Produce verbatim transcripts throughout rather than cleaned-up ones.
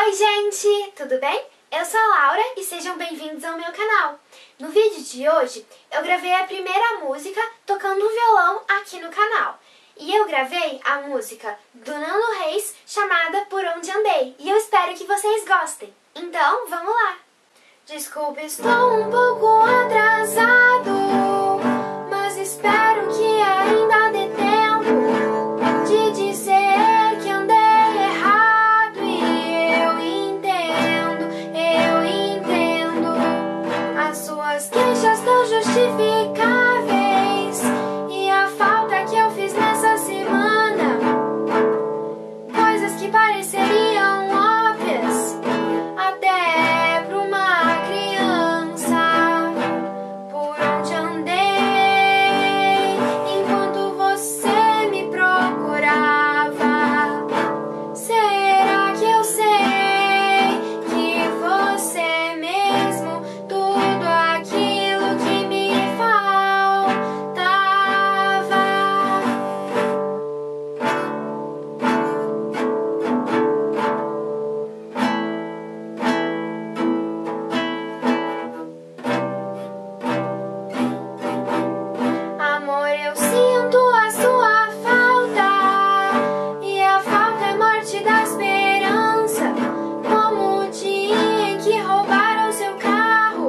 Oi gente, tudo bem? Eu sou a Laura e sejam bem-vindos ao meu canal. No vídeo de hoje eu gravei a primeira música tocando violão aqui no canal. E eu gravei a música do Nando Reis chamada Por Onde Andei. E eu espero que vocês gostem. Então, vamos lá! Desculpa, estou um pouco atrasado, mas espero que ainda dê tempo de dizer que andei errado. E eu entendo, eu entendo, as suas queixas tão justificáveis e a falta que eu fiz nessa semana, coisas que pareceriam óbvias até pra uma criança. Por onde andei enquanto você me procurava? Será que eu sei que você é mesmo tudo aquilo que me faltava? Amor, eu sinto a sua falta, e a falta é morte da esperança, como o dia em que roubaram seu carro,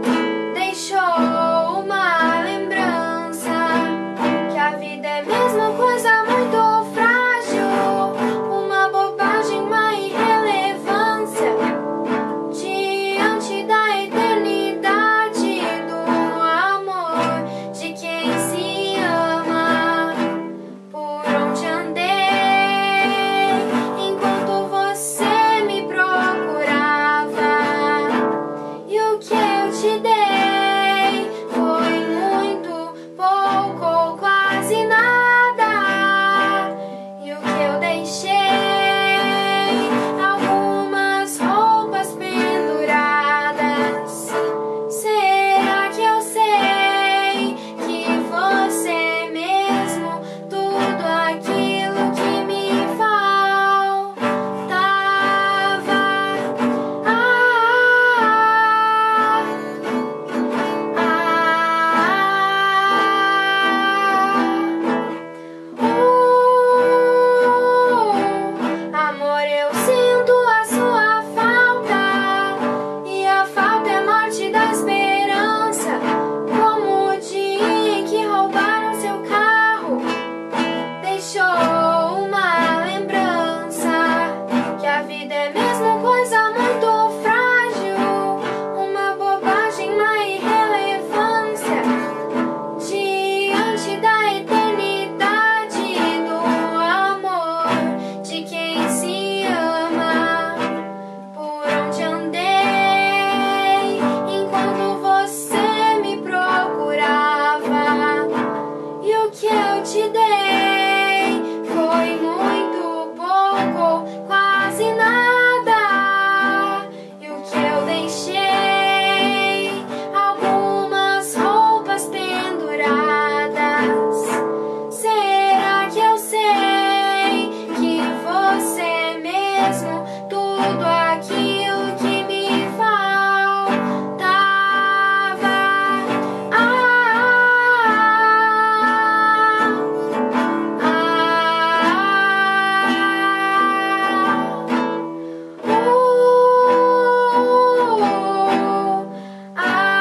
deixou uma lembrança, que a vida é mesmo coisa muito frágil, uma bobagem, uma irrelevância, diante da eternidade do amor de quem se ama. Por onde andei enquanto você me procurava? E o que eu te dei foi muito pouco ou quase nada. E o que eu deixei? Algumas roupas penduradas. Será que eu sei que você é mesmo tudo aquilo que me faltava? Ah, ah, uh, amor, eu sinto a sua falta, e a falta é morte da esperança, como o dia em que roubaram seu carro, deixou uma lembrança, que a vida é mesmo coisa muito frágil, uma bobagem, uma irrelevância, diante da eternidade do amor de quem se ama. Por onde andei enquanto você me procurava? E o que eu te dei foi muito pouco, quase nada. E o que eu deixei? Algumas roupas penduradas. Será que eu sei que você é mesmo tudo aquilo que me faltava? Ah, ah, uh, ah,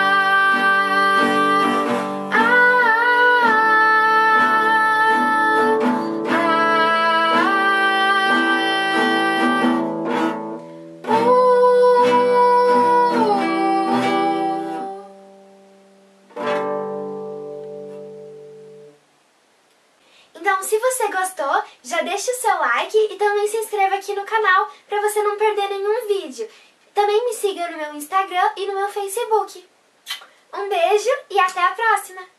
Então, se você gostou, já deixa o seu like e também se inscreva aqui no canal para você não perder nenhum vídeo. Também me siga no meu Instagram e no meu Facebook. Um beijo e até a próxima!